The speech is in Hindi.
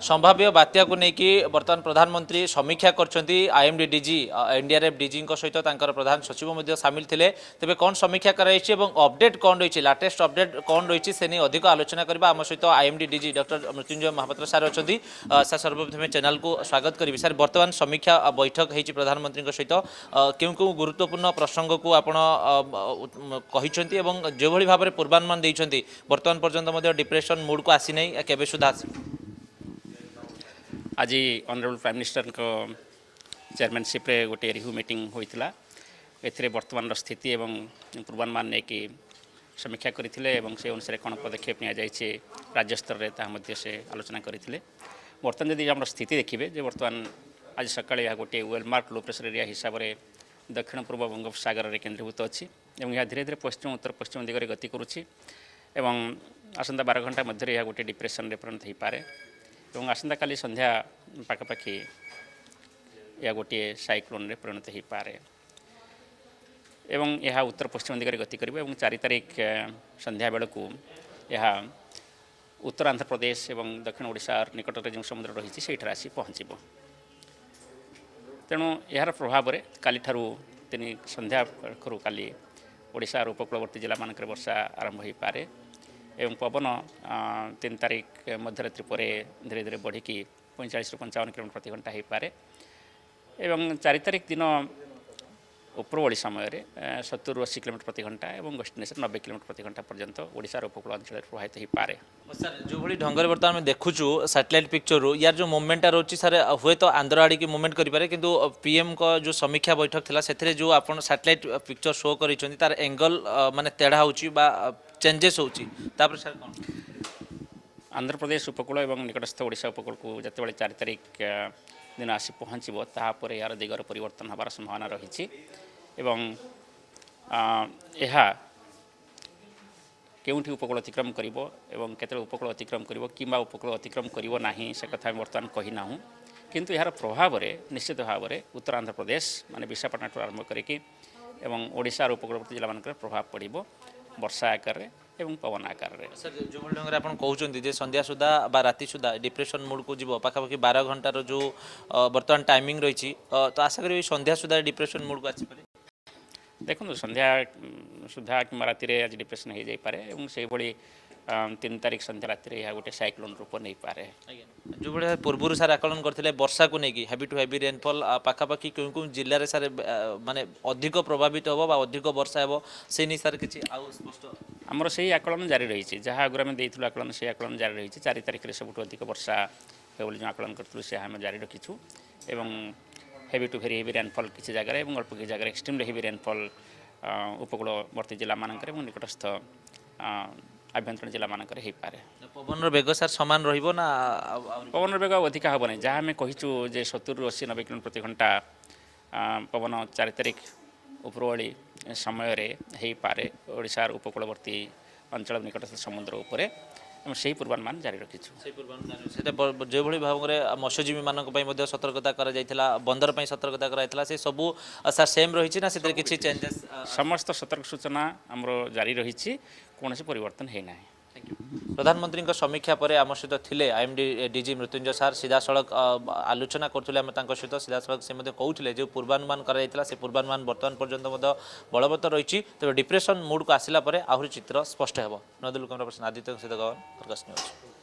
संभाव्य बात्या को लेकिन बर्तमान प्रधानमंत्री समीक्षा करछंती आईएमडी डीजी एनडीआरएफ डीजी सहित तांकर प्रधान सचिव मध्य सामिल थिले तेबे कोन समीक्षा कराइछि एवं अपडेट कोन रहिछि लेटेस्ट अपडेट कोन रहिछि सेनी अधिक आलोचना करबा हम सहित IMD DG doctor Mrityunjay Mohapatra sir अछंती सर सर्वप्रथम चैनल को स्वागत करिवि सर वर्तमान समीक्षा बैठक हेछि प्रधानमंत्री सहित केउ केउ गुरुत्वपूर्ण प्रसंग को आपण कहिसंती एवं जे भली भाबरे पूर्वानुमान दैछंती वर्तमान पर्यंत मध्य डिप्रेशन मूड को आसी नै केबे सुधा आज ऑनरेबल प्राइम मिनिस्टर को चेयरमैनशिप रे गोटे रिव्यू मीटिंग होइतिला एथिरे वर्तमान स्थिति एवं पूर्वानुमान ने कि समीक्षा करथिले एवं से अनुसार कोन पदक्षेप निया जायछि राज्य स्तर रे ता मध्य से आलोचना करथिले वर्तमान यदि हमर स्थिति देखिबे जे वर्तमान आज सकाळे या गोटे वेलमार्क लो प्रेशर एरिया हिसाब रे दक्षिण पूर्व बंगोपसागर रे केंद्रीभूत अछि एवं या धीरे धीरे पश्चिम उत्तर पश्चिम दिगरे गति करूछि एवं आसंता 12 घंटा मध्य या गोटे डिप्रेशन रे परिणत होई पारे एवं आसंता काली संध्या पाखापाखि या गोटे साइक्लोन रे परिणत हो पारे एवं यह उत्तर पश्चिम दिगरे गति करिबो एवं 4 तारिख संध्या बेल को यह उत्तर आंध्र प्रदेश एवं दक्षिण ओडिशा निकट रे जो समुद्र रही सेठार आसी पहुँचब तेणु यार प्रभाव रे काली ठारू तिनी संध्या खरु काली ओडिशा उपकूलवर्ती जिला मानक वर्षा आरंभ हो पारे एवं पवन 3 तारिख मध्यरात्रि पर धीरे धीरे बढ़ी 45 ରୁ 55 किलोमीटर प्रति घंटा हो पारे एवं 4 तारिख दिन उपरवली समय 70 ରୁ 80 किलोमीटर प्रति घंटा एवं वेस्ट इंडीज 90 किलोमीटर प्रति घंटा पर्यंत ओडिशा उपकूल अंचल प्रभावित हो पारे सर जो भली ढंगर बर्तमान में देखुछु सैटेलाइट पिक्चर रू यार जो मूवमेंट रोची सर हुए तो आंध्र आड़ी की मूवमेंट करि पारे किंतु पीएम को जो समीक्षा बैठक थिला सेथरे जो आपण सैटेलाइट पिक्चर शो करिसंती तार एंगल माने तेढा होची बा चेंजेस होची तापर सर कोन आंध्र प्रदेश उपकूल एवं निकटस्थ ओडिशा उपकूल को जतबेले 4 तारिख दिन आसी पहुँचब तापर यार दिगर परिवर्तन हबार संभावना रही एवं यह केउठी उपकूल अतिक्रम करिवो एवं केते उपकूल अतिक्रम करिवो किंबा उपकूल अतिक्रम करिवो नाही से कथा वर्तमान कहि नाहु किंतु यार प्रभाव रे निश्चित भाव रे उत्तर आंध्र प्रदेश माने विशाखापट्टनम आरंभ करिकि एवं ओडिशा उपकूलवर्ती जिला मानकर प्रभाव पड़िबो वर्षा आकार रे एवं पवन आकार रे सर जो ढंग रे आपण कहउचंती जे संध्या सुधा बा राति सुधा डिप्रेशन मूड को जीवो पाखापाखि 12 घंटार जो वर्तमान टाइमिंग रही तो आशा करी संध्या सुधा डिप्रेशन मूड को आसी पारे देखो संध्या सुधा कि राति रे आज डिप्रेशन हो जाई पारे एवं से भली 3 तारिख संध्या राति रे या गोटे साइक्लोन रूप नहीं पारे जो बड़े पूर्व सर आकलन करथिले वर्षा को नेकी हेवी टू हेवी रेनफॉल पाखापाखि क्यों जिले रे सर माने अधिक प्रभावित होबो बा अधिक वर्षा हेबो से नि सर किछि आउ स्पष्ट हमर सही आकलन जारी रही छै जहा अगर हम देइथुल आकलन से आकलन जारी रही छै 4 तारिख रे सबुठ अधिक वर्षा हे बोली जो आकलन करथुल से हम जारी रखिछु एवं heavy to very heavy rainfall किसी जगह एवं अल्प किसी जगह एक्सट्रीमली हेवी रेनफॉल उपकूलवर्ती जिला मानक निकटस्थ आभ्यंतरण जिला मानक हो पारे पवन बेग सर सामान रहिबो ना पवन बेग अधिक हम ना जहाँ आम कहीचु जे 70 ରୁ 80 90 किलोमीटर प्रति घंटा पवन 4 तारिख उपरवली समय हो पारे ओडिशा उपकूलवर्ती अंचल निकटस्थ समुद्र उपरे से पूर्वानुमान जारी रखिछु जो भली भाव में मत्स्यजीवी मानक पई मध्ये सतर्कता करा जायथिला बंदर पई सतर्कता करा जायथिला से सब सर सेम रही ना से किछि चेंजेस समस्त सतर्क सूचना हमरो जारी रही कौन से परिवर्तन है ना प्रधानमंत्री समीक्षा पर आम सहित थिले आईएमडी डीजी मृत्युंजय सर सीधा सड़क आलोचना करथुले हम तांको सहित सीधा सड़क से मध्ये कहउथिले जो पूर्वानुमान करा जायथिला से पूर्वानुमान वर्तमान पर्यंत मध्ये बलवत्तर रही तबे डिप्रेशन मूड को आसिला परे आहुरी चित्र स्पष्ट हेबो नदुल कैमरा पर्सन आदित्य सहित गवन प्रकाश न्यूज।